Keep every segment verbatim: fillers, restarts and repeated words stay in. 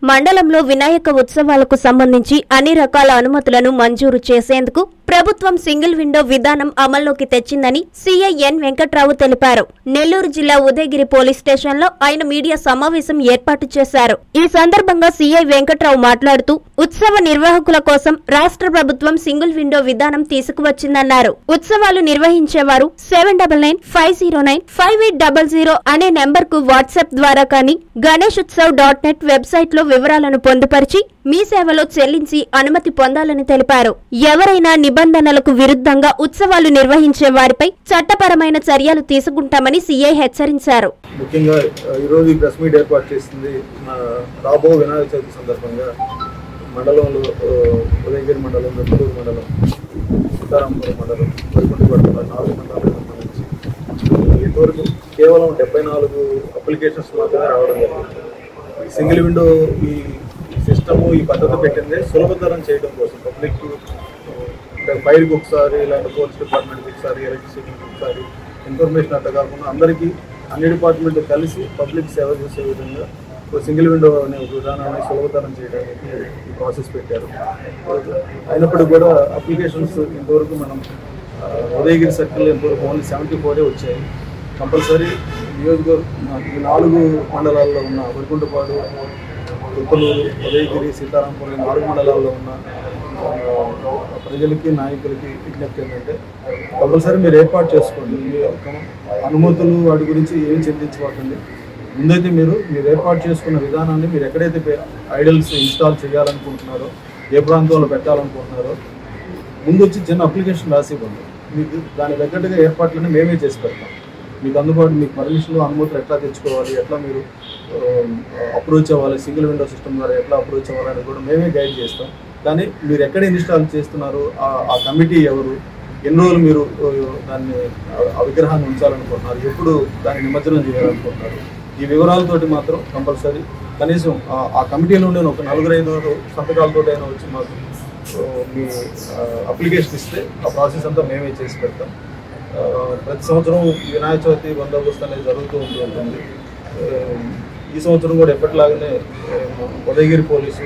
మండలంలో వినాయక ఉత్సవాలకు సంబంధించి అన్ని రకాల అనుమతులను మంజూరు చేసేందుకు ప్రభుత్వం సింగిల్ విండో విధానం అమల్లోకి తెచ్చిందని సీఐ ఎన్ వెంకట్రావు తెలిపారు. నెల్లూరు జిల్లా ఉదయగిరి పోలీస్ స్టేషన్లో ఆయన మీడియా సమావేశం ఏర్పాటు చేశారు. ఈ సందర్భంగా సీఐ వెంకట్రావు మాట్లాడుతూ ఉత్సవ నిర్వాహకుల కోసం రాష్ట్ర ప్రభుత్వం సింగిల్ విండో విధానం తీసుకువచ్చిందన్నారు. ఉత్సవాలు నిర్వహించేవారు seven double nine five zero nine five eight double zero అనే నెంబర్ కు వాట్సాప్ ద్వారా కానీ Ganesh Utsav dot net website లో వివరాలను పొందుపరిచి మీ సేవలో చెల్లించి అనుమతి పొందాలని తెలిపారు. ఎవరైనా నిబంధనలకు విరుద్ధంగా ఉత్సవాలు నిర్వహించే వారిపై చట్టపరమైన చర్యలు తీసుకుంటామని సీఐ హెచ్చరించారు. ముఖ్యంగా ఈరోజు ఈ ప్రెస్ మీట్ ఏర్పాటు చేసింది రాబో వినాయక చవితి సందర్భంగా మండలంలో ఉదయగిరి మండలం, నెల్లూరు మండలం, సీతారాంపురం మండలం, వైకుంఠపట్నం నాలుగు మండలాలకు సంబంధించి ఇంతవరకు కేవలం డెబ్బై నాలుగు అప్లికేషన్స్ మాత్రమే రావడం జరిగింది. సింగిల్ విండో ఈ సిస్టము ఈ పద్ధతి పెట్టింది సులభతరం చేయడం కోసం. పబ్లిక్ ఫైర్కి ఒకసారి, ఇలాంటి పోలీస్ డిపార్ట్మెంట్కి ఒకసారి, ఎలక్ట్రిసిటీకి ఒకసారి ఇన్ఫర్మేషన్ అట్లా కాకుండా అందరికీ అన్ని డిపార్ట్మెంట్ కలిసి పబ్లిక్ సేవ చేసే విధంగా సింగిల్ విండో అనే ఒక విధానాన్ని సులభతరం చేయడానికి ఈ ప్రాసెస్ పెట్టారు. అయినప్పటికీ కూడా అప్లికేషన్స్ ఇంతవరకు మనం ఉదయగిరి సర్కిల్ ఇంతవరకు ఓన్లీ సెవెంటీ ఫోరే వచ్చాయి. కంపల్సరీ నియోజకవర్గ ఈ నాలుగు మండలాల్లో ఉన్న వైకుంఠపాడు, ఉప్పలూరు, ఉదయగిరి, సీతారాంపురం నాలుగు మండలాల్లో ఉన్న ప్రజలకి, నాయకులకి విజ్ఞప్తి ఏంటంటే కంపల్సరీ మీరు ఏర్పాటు చేసుకోండి. అనుమతులు వాటి గురించి ఏం చెల్లించుకోకండి. ముందైతే మీరు మీరు ఏర్పాటు చేసుకున్న విధానాన్ని మీరు ఎక్కడైతే ఐడల్స్ ఇన్స్టాల్ చేయాలనుకుంటున్నారో, ఏ ప్రాంతంలో పెట్టాలనుకుంటున్నారో ముందు వచ్చి చిన్న అప్లికేషన్ రాసి ఇవ్వండి. మీకు దాని తగ్గట్టుగా ఏర్పాట్లన్నీ మేమే చేసి పెడతాం. మీకు అందుబాటు మీకు పర్మిషన్లు, అనుమతులు ఎట్లా తెచ్చుకోవాలి, ఎట్లా మీరు అప్రోచ్ అవ్వాలి, సింగిల్ విండో సిస్టమ్ ద్వారా ఎట్లా అప్రోచ్ అవ్వాలని కూడా మేమే గైడ్ చేస్తాం. కానీ మీరు ఎక్కడ ఇన్స్టాల్ చేస్తున్నారు, ఆ కమిటీ ఎవరు, ఎన్ని రోజులు మీరు దాన్ని ఆ విగ్రహాన్ని ఉంచాలనుకుంటున్నారు, ఎప్పుడు దాన్ని నిమజ్జనం చేయాలనుకుంటున్నారు, ఈ వివరాలతోటి మాత్రం కంపల్సరీ కనీసం ఆ కమిటీలో ఉండే ఒక నలుగురు ఐదు సంతకాలతో అయినా వచ్చి మాకు మీ అప్లికేషన్ ఇస్తే ఆ ప్రాసెస్ అంతా మేమే చేసి పెడతాం. ప్రతి సంవత్సరం వినాయక చవితి బందోబస్తు అనేది జరుగుతూ ఉంటుంది. ఈ సంవత్సరం కూడా ఎప్పటిలాగానే ఉదయగిరి పోలీసు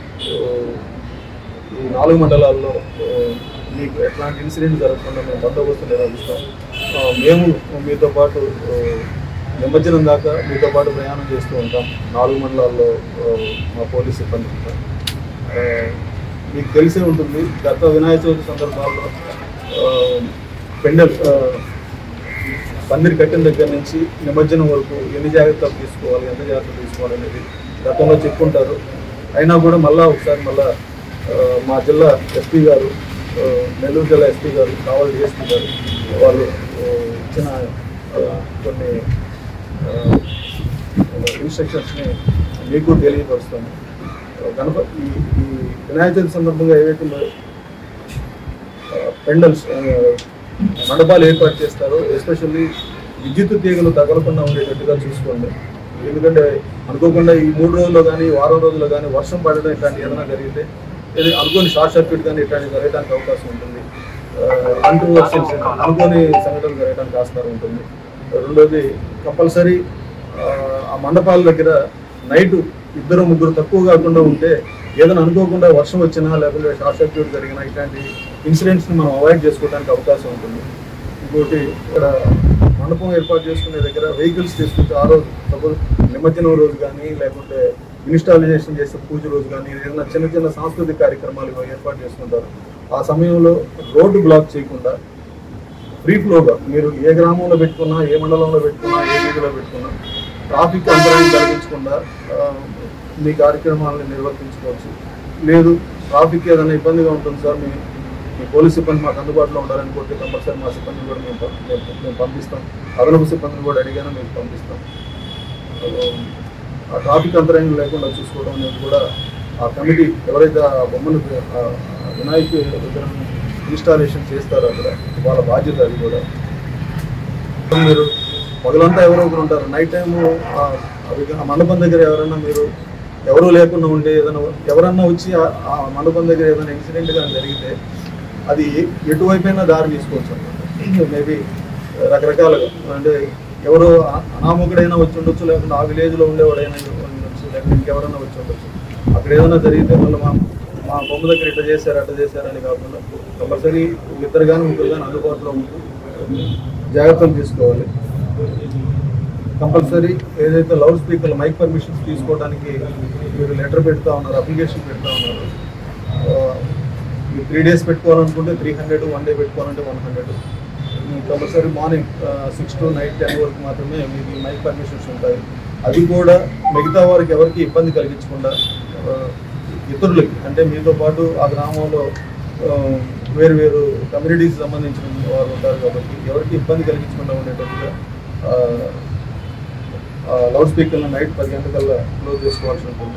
ఈ నాలుగు మండలాల్లో మీకు ఎట్లాంటి ఇన్సిడెంట్ జరగకుండా మేము బందోబస్తు నిర్వహిస్తాం. మేము మీతో పాటు నిమజ్జనం దాకా మీతో పాటు ప్రయాణం చేస్తూ ఉంటాం. నాలుగు మండలాల్లో మా పోలీస్ సిబ్బంది ఉంటాం. మీకు తెలిసే ఉంటుంది, గత వినాయక చవితి సందర్భాల్లో పెండల్ పందిరి కట్టిన దగ్గర నుంచి నిమజ్జనం వరకు ఎన్ని జాగ్రత్తలు తీసుకోవాలి, ఎంత జాగ్రత్తలు తీసుకోవాలి అనేది గతంలో చెప్పుకుంటారు. అయినా కూడా మళ్ళీ ఒకసారి మళ్ళీ మా జిల్లా ఎస్పీ గారు, నెల్లూరు జిల్లా ఎస్పీ గారు, కావలి డిఎస్పీ గారు వాళ్ళు ఇచ్చిన కొన్ని ఇన్స్ట్రక్షన్స్ని మీకు తెలియపరుస్తాము. గణపతి ఈ వినాయక చవితి సందర్భంగా ఏవైతే పెండల్స్ మండపాలు ఏర్పాటు చేస్తారో ఎస్పెషల్లీ విద్యుత్ తీగలు తగలకుండా ఉండేటట్టుగా చూసుకోండి. ఎందుకంటే అనుకోకుండా ఈ మూడు రోజుల్లో కానీ వారం రోజుల్లో కానీ వర్షం పడడం ఇట్లాంటి ఏదైనా జరిగితే అనుకోని షార్ట్ సర్క్యూట్ కానీ ఇట్లాంటివి జరగడానికి అవకాశం ఉంటుంది. కాంట్రవర్సీస్ అనుకోని సంఘటనలు జరగడానికి ఆస్కారం ఉంటుంది. రెండోది కంపల్సరీ ఆ మండపాల దగ్గర నైట్ ఇద్దరు ముగ్గురు తక్కువ కాకుండా ఉంటే ఏదైనా అనుకోకుండా వర్షం వచ్చినా లేకపోతే షార్ట్ సర్క్యూట్ జరిగినా ఇట్లాంటి ఇన్సిడెంట్స్ని మనం అవాయిడ్ చేసుకోవడానికి అవకాశం ఉంటుంది. ఇంకోటి ఇక్కడ మండపం ఏర్పాటు చేసుకునే దగ్గర వెహికల్స్ తీసుకుంటే ఆ రోజు సపోజ్ నిమజ్జనం రోజు కానీ లేకుంటే ఇన్స్టాలేషన్ చేసే పూజ రోజు కానీ ఏదైనా చిన్న చిన్న సాంస్కృతిక కార్యక్రమాలు ఏర్పాటు చేసుకుంటారు. ఆ సమయంలో రోడ్డు బ్లాక్ చేయకుండా ఫ్రీ ఫ్లోగా మీరు ఏ గ్రామంలో పెట్టుకున్నా, ఏ మండలంలో పెట్టుకున్నా, ఏ వీధిలో పెట్టుకున్నా ట్రాఫిక్ అంతరాయం కలిగించకుండా మీ కార్యక్రమాలను నిర్వర్తించుకోవచ్చు. లేదు ట్రాఫిక్ ఏదైనా ఇబ్బందిగా ఉంటుంది సార్, మీ మీ పోలీస్ సిబ్బంది మాకు అందుబాటులో ఉండాలనుకుంటే కంపల్సరీ మా సిబ్బందిని కూడా మేము మేము పంపిస్తాం. అదనపు సిబ్బందిని కూడా అడిగాను మీకు పంపిస్తాం. ఆ ట్రాఫిక్ అంతరాయం లేకుండా చూసుకోవడం అనేది కూడా ఆ కమిటీ ఎవరైతే ఆ బొమ్మను వినాయక విగ్రహం ఇన్స్టాలేషన్ చేస్తారో అక్కడ వాళ్ళ బాధ్యత. అది కూడా మీరు పగలంతా ఎవరో ఒకరు ఉంటారు, నైట్ టైము ఆ మండపం దగ్గర ఎవరన్నా మీరు ఎవరూ లేకుండా ఉంటే ఏదైనా ఎవరన్నా వచ్చి ఆ మండపం దగ్గర ఏదైనా ఇన్సిడెంట్ కానీ జరిగితే అది ఎటువైపైనా దారి తీసుకోవచ్చు అన్నమాట. మేబీ రకరకాలుగా అంటే ఎవరో అనామకుడైనా వచ్చి ఉండొచ్చు, లేకుంటే ఆ విలేజ్లో ఉండేవాడైనా ఉండొచ్చు, లేకపోతే ఇంకెవరైనా వచ్చి ఉండొచ్చు. అక్కడ ఏదైనా జరిగితే మళ్ళీ మా మా బొమ్మ దగ్గర ఇట్లా చేశారు అట్లా చేశారని కాకుండా కంపల్సరీ ఇద్దరు కానీ ముగ్గురు కానీ అందుబాటులో ఉంటూ జాగ్రత్తలు తీసుకోవాలి. కంపల్సరీ ఏదైతే లౌడ్ స్పీకర్లు మైక్ పర్మిషన్స్ తీసుకోవడానికి మీరు లెటర్ పెడతా ఉన్నారు, అప్లికేషన్ పెడతా ఉన్నారు. మీరు త్రీ డేస్ పెట్టుకోవాలనుకుంటే త్రీ హండ్రెడ్ వన్ డే పెట్టుకోవాలంటే one hundred compulsory morning six to night ten వరకు మాత్రమే మీకు మైక్ పర్మిషన్స్ ఉంటాయి. అది కూడా మిగతా వారికి ఎవరికి ఇబ్బంది కలిగించకుండా ఇతరులకి అంటే మీతో పాటు ఆ గ్రామంలో వేరు వేరు కమ్యూనిటీకి సంబంధించిన వారు ఉంటారు కాబట్టి ఎవరికి ఇబ్బంది కలిగించకుండా ఉండేటట్టుగా లౌడ్ స్పీకర్లను నైట్ పది గంటలకల్లా క్లోజ్ చేసుకోవాల్సి ఉంటుంది.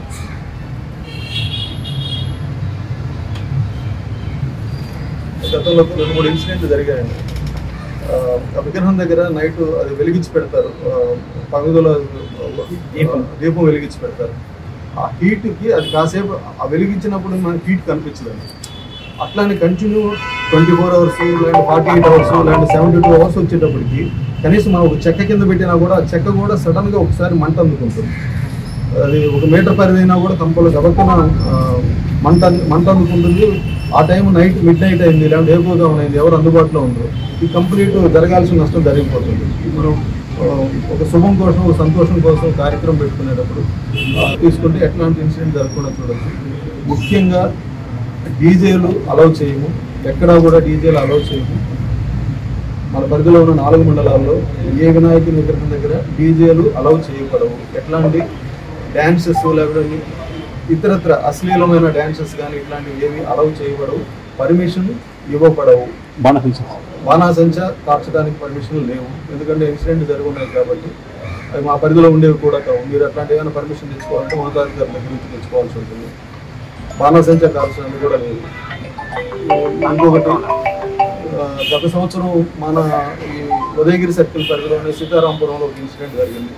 గతంలో రెండు మూడు ఇన్సిడెంట్లు జరిగాయండి. విగ్రహం దగ్గర నైట్ అది వెలిగించి పెడతారు, పగదుల దీపం వెలిగించి పెడతారు. ఆ హీట్కి అది కాసేపు ఆ వెలిగించినప్పుడు మనకి హీట్ కనిపించదండి. అట్లానే కంటిన్యూ ట్వంటీ ఫోర్ అవర్స్ లేదంటే ఫార్టీ ఎయిట్ అవర్స్ లేదంటే సెవెంటీ టూ అవర్స్ వచ్చేటప్పటికి కనీసం మనం ఒక చెక్క కింద పెట్టినా కూడా ఆ చెక్క కూడా సడన్గా ఒకసారి మంట అందుకుంటుంది. అది ఒక మీటర్ పరిధి అయినా కూడా కంపలు గబక్కున మంట మంట అందుకుంటుంది. ఆ టైం నైట్ మిడ్ నైట్ అయింది లేదంటే ఏపోగా అయింది, ఎవరు అందుబాటులో ఉండరు. ఈ కంప్లీట్ జరగాల్సిన నష్టం జరిగిపోతుంది. మనం ఒక శుభం కోసం ఒక సంతోషం కోసం కార్యక్రమం పెట్టుకునేటప్పుడు తీసుకుంటే ఎట్లాంటి ఇన్సిడెంట్ జరగకుండా చూడచ్చు. ముఖ్యంగా డీజేలు అలౌ చేయము, ఎక్కడా కూడా డీజేలు అలౌ చేయము. మన పరిధిలో ఉన్న నాలుగు మండలాల్లో ఏ వినాయకుని విగ్రహం దగ్గర డీజేలు అలౌ చేయబడవు. ఎట్లాంటి డ్యాన్సెస్ లేకపోతే ఇతరత్ర అశ్లీలమైన డ్యాన్సెస్ కానీ ఇట్లాంటివి ఏవి అలౌ చేయబడవు, పర్మిషన్ ఇవ్వబడవు. బాణాసంచా కార్చడానికి పర్మిషన్లు లేవు, ఎందుకంటే ఇన్సిడెంట్ జరుగున్నాయి కాబట్టి అవి మా పరిధిలో ఉండేవి కూడా కావు. మీరు అట్లాంటి ఏమైనా పర్మిషన్ తెచ్చుకోవాలంటే ఉన్నతాధికారుల దగ్గర నుంచి తెచ్చుకోవాల్సి ఉంటుంది. బాణాసంచా కార్చడానికి కూడా లేదు. ఇంకొకటి గత సంవత్సరం మన ఈ ఉదయగిరి సర్కిల్ పరిధిలోనే సీతారాంపురంలో ఒక ఇన్సిడెంట్ జరిగింది.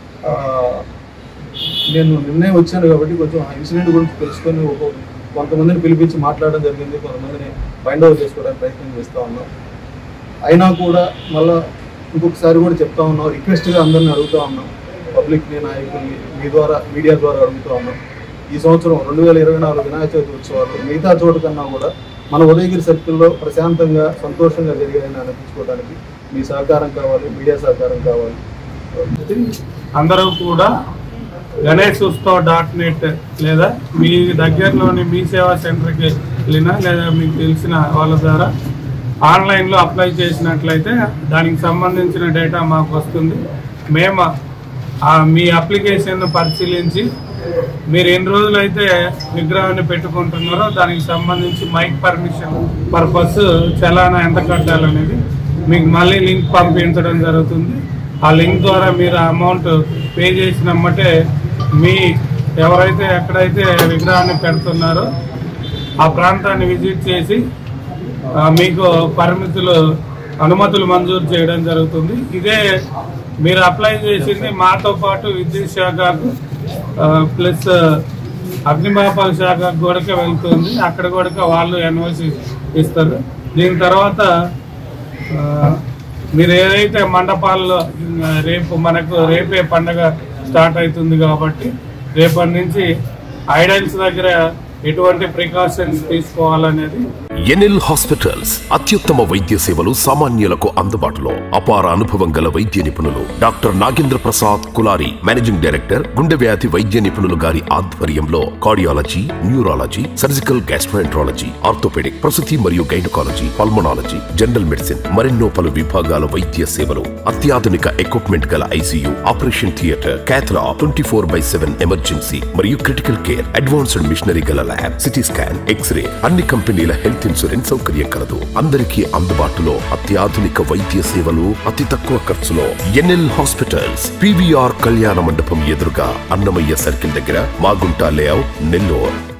నేను నిన్నే వచ్చాను కాబట్టి కొంచెం ఆ ఇన్సిడెంట్ గురించి తెలుసుకొని ఒక కొంతమందిని పిలిపించి మాట్లాడడం జరిగింది. కొంతమందిని ఫైండ్ అవుట్ చేసుకోవడానికి ప్రయత్నం చేస్తూ ఉన్నాం. అయినా కూడా మళ్ళీ ఇంకొకసారి కూడా చెప్తా ఉన్నాం, రిక్వెస్ట్గా అందరిని అడుగుతూ ఉన్నాం, పబ్లిక్ని నాయకుల్ని మీ ద్వారా మీడియా ద్వారా అడుగుతూ ఉన్నాం. ఈ సంవత్సరం రెండు వేల ఇరవై నాలుగు వినాయక చవితి ఉత్సవాలు మిగతా చోటు కన్నా కూడా మన ఉదయగిరి సర్కిల్లో ప్రశాంతంగా సంతోషంగా జరిగాయని అనిపించుకోవడానికి మీ సహకారం కావాలి, మీడియా సహకారం కావాలి. అందరూ కూడా గణేష్ ఉత్సవ్ డాట్ నెట్ లేదా మీ దగ్గరలోని మీ సేవా సెంటర్కి వెళ్ళినా లేదా మీకు తెలిసిన వాళ్ళ ద్వారా ఆన్లైన్లో అప్లై చేసినట్లయితే దానికి సంబంధించిన డేటా మాకు వస్తుంది. మేము మీ అప్లికేషన్ను పరిశీలించి మీరు ఎన్ని రోజులైతే విగ్రహాన్ని పెట్టుకుంటున్నారో దానికి సంబంధించి మైక్ పర్మిషన్ పర్పస్ చలానా ఎంత కట్టాలనేది మీకు మళ్ళీ లింక్ పంపించడం జరుగుతుంది. ఆ లింక్ ద్వారా మీరు అమౌంట్ పే చేసినమ్మటే మీ ఎవరైతే ఎక్కడైతే విగ్రహాన్ని పెడుతున్నారో ఆ ప్రాంతాన్ని విజిట్ చేసి మీకు పరిమితులు అనుమతులు మంజూరు చేయడం జరుగుతుంది. ఇదే మీరు అప్లై చేసింది మాతో పాటు విద్యుత్ శాఖకు ప్లస్ అగ్నిమాపక శాఖకు కూడా వెళ్తుంది. అక్కడ కూడా వాళ్ళు ఎన్ఓసి ఇస్తారు. దీని తర్వాత మీరు ఏదైతే మండపాల్లో రేపు మనకు రేపే పండగ స్టార్ట్ అవుతుంది కాబట్టి రేపటి నుంచి ఐడల్స్ దగ్గర ఎటువంటి ప్రికాషన్స్ తీసుకోవాలనేది. ఎన్ఎల్ హాస్పిటల్స్ అత్యుత్తమ వైద్య సేవలు సామాన్యులకు అందుబాటులో. అపార అనుభవం గల వైద్య నిపుణులు doctor Nagendra Prasad Kulari managing director, గుండె వ్యాధి వైద్య నిపుణులు గారి ఆధ్వర్యంలో cardiology, neurology, surgical gastroenterology, orthopaedic, ప్రసూతి మరియు గైనకాలజీ, పల్మనాలజీ, జనరల్ మెడిసిన్ మరెన్నో పలు విభాగాల వైద్య సేవలు, అత్యాధునిక ఎక్విప్మెంట్ గల ICU, operation theatre, cath lab, twenty four by seven emergency మరియు క్రిటికల్ కేర్, అడ్వాన్స్డ్ మిషనరీ గల ల్యాబ్, సిటీ స్కాన్, ఎక్స్రే, అన్ని కంపెనీల హెల్త్ ఇన్సూరెన్స్ సౌకర్యం కలదు. అందరికీ అందుబాటులో అత్యాధునిక వైద్య సేవలు అతి తక్కువ ఖర్చులో. ఎన్ఎల్ హాస్పిటల్స్ పీవీఆర్ కళ్యాణ మండపం ఎదురుగా అన్నమయ్య సర్కిల్ దగ్గర, మాగుంట లేఅవుట్, నెల్లూరు.